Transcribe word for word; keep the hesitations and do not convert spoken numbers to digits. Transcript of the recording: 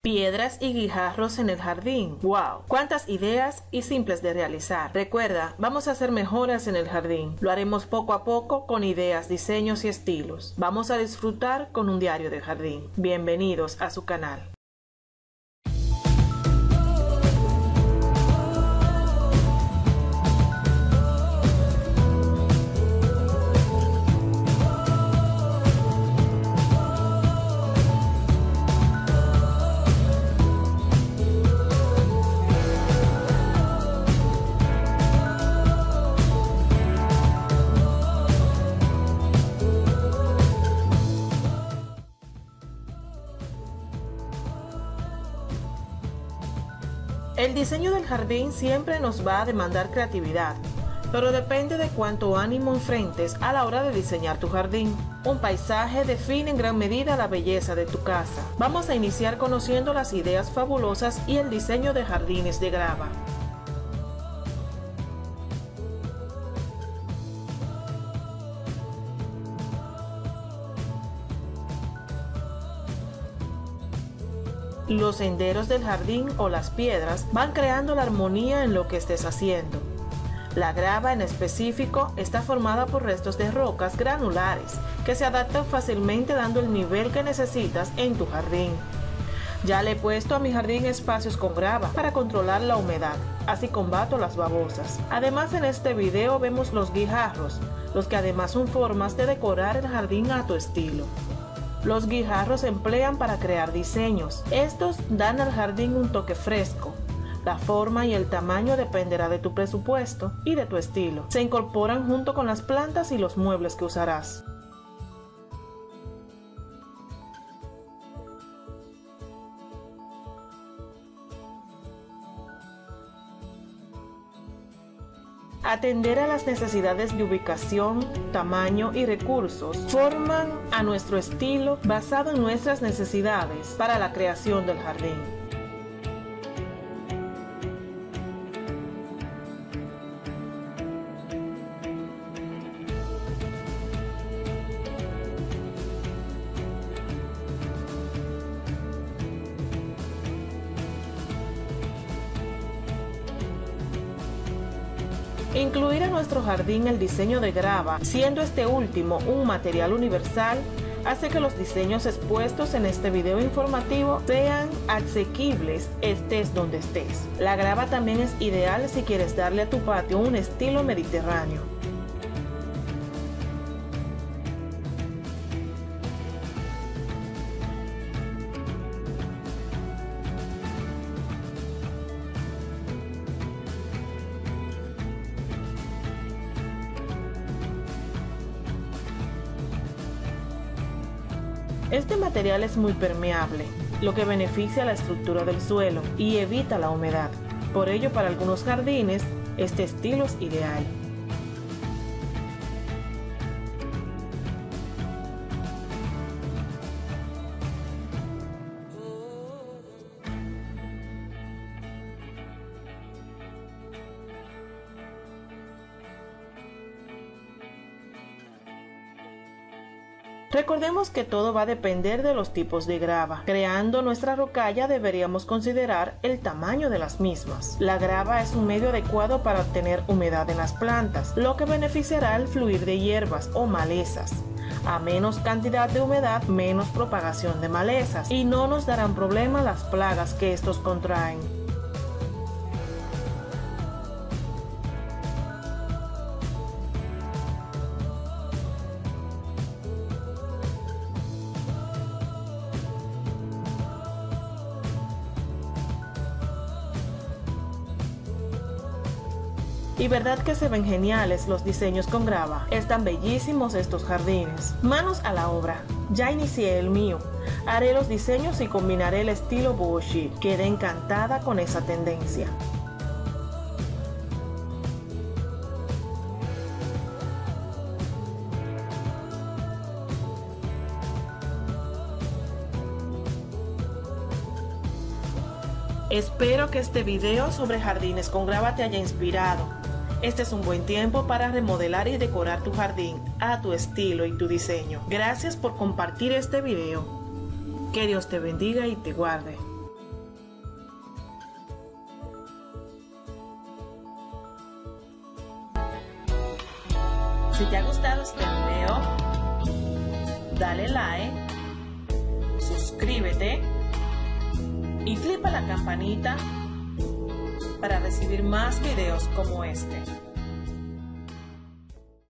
Piedras y guijarros en el jardín. ¡Wow! ¡Cuántas ideas y simples de realizar! Recuerda, vamos a hacer mejoras en el jardín. Lo haremos poco a poco con ideas, diseños y estilos. Vamos a disfrutar con un diario de jardín. Bienvenidos a su canal. El diseño del jardín siempre nos va a demandar creatividad, pero depende de cuánto ánimo enfrentes a la hora de diseñar tu jardín. Un paisaje define en gran medida la belleza de tu casa. Vamos a iniciar conociendo las ideas fabulosas y el diseño de jardines de grava. Los senderos del jardín o las piedras van creando la armonía en lo que estés haciendo. La grava en específico está formada por restos de rocas granulares que se adaptan fácilmente dando el nivel que necesitas en tu jardín. Ya le he puesto a mi jardín espacios con grava para controlar la humedad, así combato las babosas. Además, en este video vemos los guijarros, los que además son formas de decorar el jardín a tu estilo. Los guijarros se emplean para crear diseños. Estos dan al jardín un toque fresco. La forma y el tamaño dependerá de tu presupuesto y de tu estilo. Se incorporan junto con las plantas y los muebles que usarás. Atender a las necesidades de ubicación, tamaño y recursos forman a nuestro estilo basado en nuestras necesidades para la creación del jardín. Incluir en nuestro jardín el diseño de grava, siendo este último un material universal, hace que los diseños expuestos en este video informativo sean asequibles estés donde estés. La grava también es ideal si quieres darle a tu patio un estilo mediterráneo. Este material es muy permeable, lo que beneficia la estructura del suelo y evita la humedad. Por ello, para algunos jardines, este estilo es ideal. Recordemos que todo va a depender de los tipos de grava. Creando nuestra rocalla deberíamos considerar el tamaño de las mismas. La grava es un medio adecuado para obtener humedad en las plantas, lo que beneficiará el fluir de hierbas o malezas. A menos cantidad de humedad, menos propagación de malezas y no nos darán problema las plagas que estos contraen. Y verdad que se ven geniales los diseños con grava. Están bellísimos estos jardines. Manos a la obra. Ya inicié el mío. Haré los diseños y combinaré el estilo boho-chic. Quedé encantada con esa tendencia. Espero que este video sobre jardines con grava te haya inspirado. Este es un buen tiempo para remodelar y decorar tu jardín a tu estilo y tu diseño. Gracias por compartir este video. Que Dios te bendiga y te guarde. Si te ha gustado este video, dale like, suscríbete y clica la campanita para recibir más videos como este.